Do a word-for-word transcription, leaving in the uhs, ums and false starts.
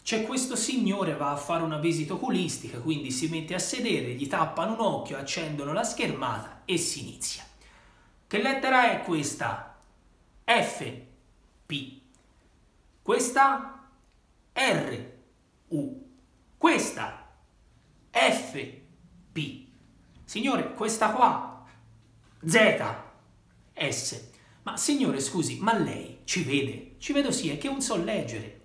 C'è questo signore, va a fare una visita oculistica, quindi si mette a sedere, gli tappano un occhio, accendono la schermata e si inizia. Che lettera è questa? F, P. Questa? R, U. Questa? F, P. Signore, questa qua? Z, S. Ma signore, scusi, ma lei ci vede? Ci vedo sì, è che non so leggere.